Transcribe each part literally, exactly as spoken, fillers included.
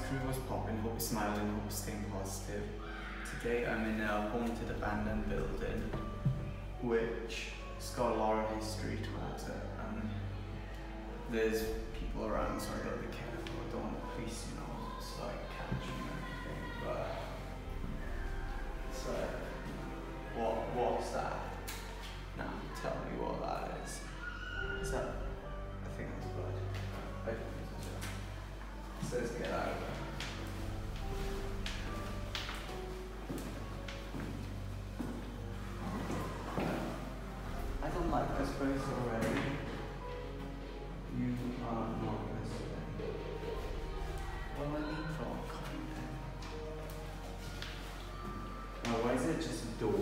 through what's popping, hope you're smiling, hope you're staying positive. Today I'm in a haunted abandoned building which has got a lot of history towards it, and there's people around, so I gotta be careful. I don't want the police, you know, just like catch me or anything, but it's like, what, what's that? Now tell me what that is. Is that, I think that's blood. I think it's blood. It says get out of there. I don't like this place already. You are not listening. What do I need for content? Oh, why is it just a door?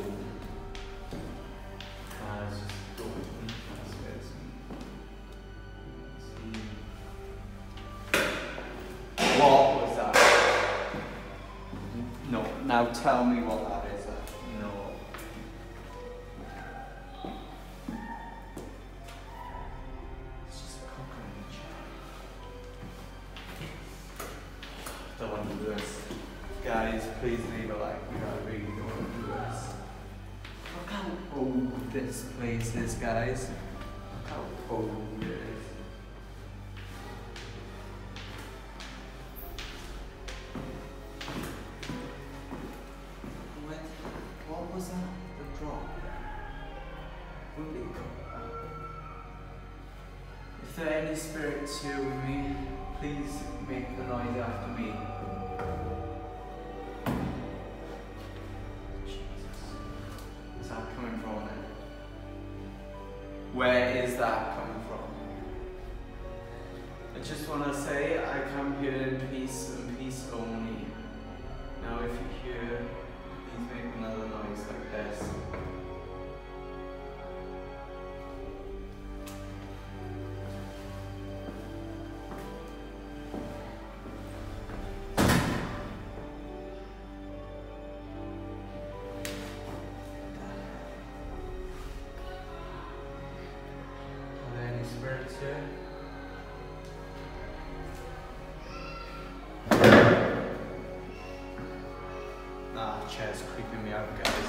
Uh, it's just a door. That's it. What was that? No, now tell me what that is. No. It's just a cockroach. Don't want to do this. Guys, please leave a like. We I really don't want to do this. Look how old this place is, guys. Look how old it is. What, what was that? The drop? Where did it go? If there are any spirits here with me, please make the noise after me. Where is that coming from? I just want to say I come here in peace and peace only. Now if you hear, please make another noise like this. Spirits here. Nah, chair's creeping me out, guys.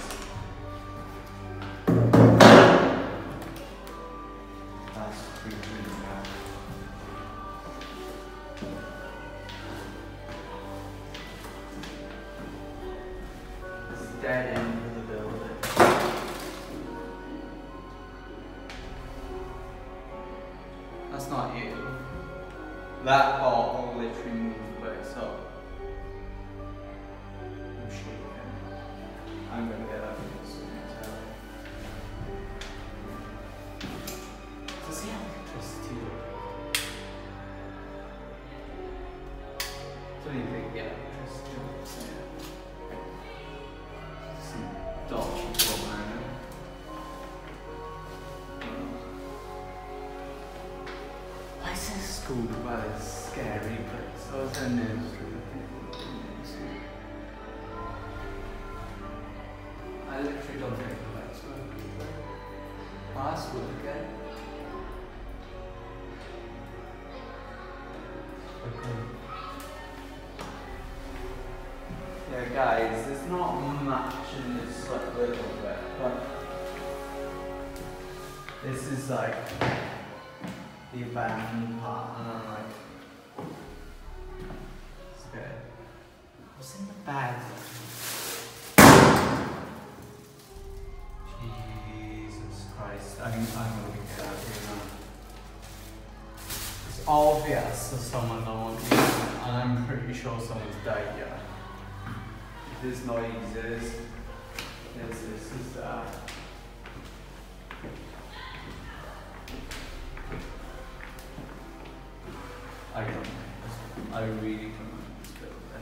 That's creeping me out. It's a dead end of the building. That's not you. That bottle literally moved by itself. I'm shaking. I'm gonna get up here soon. Does he have electricity? Don't you think he had electricity? Some dodgy woman. School by a scary place. I was in nursery. I literally don't think the lights work. Password again. Okay. Yeah, guys, there's not much in this like little bit, but this is like the abandoned part, and I'm like, it's good. What's in the bag? Jesus Christ, I'm, I'm gonna get out of here now. It's obvious that someone don't want to, and I'm pretty sure someone's died here. There's noises, there's this, there's that. I don't know. I really don't know this building.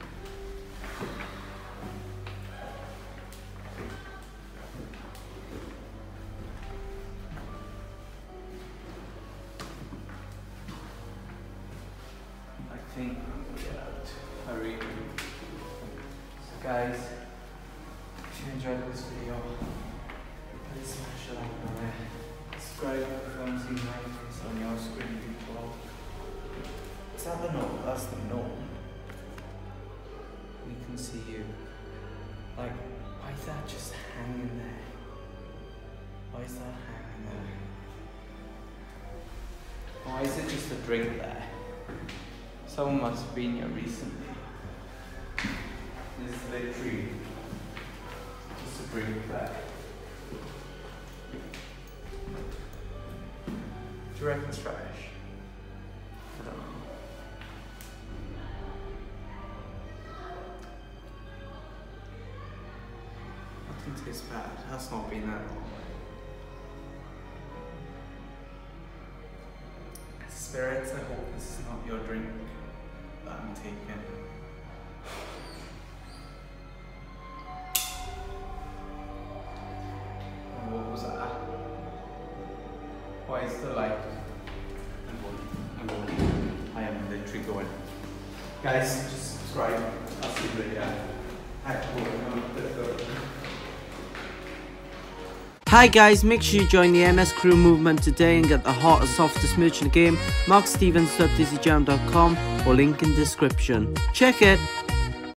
I think I'm gonna get out. I really do. So guys, if you enjoyed this video, please smash the like button. Subscribe if you haven't seen my face on your screen before. Is that the note? That's the note. that just hanging there? Why is that hanging there? Why is it just a drink there? Someone must have been here recently. This is literally just a drink there. Do you reckon it's trash? I don't know. Nothing tastes bad. That's not been that long. Spirits, I hope this is not your drink that I'm taking. What was that? Why is the light? I'm going. I'm going. I am literally going. Guys, just subscribe. I'll see you later. Hi guys, make sure you join the M S Crew movement today and get the hottest, softest merch in the game. mark stevens dot dizzy jam dot com or link in description. Check it!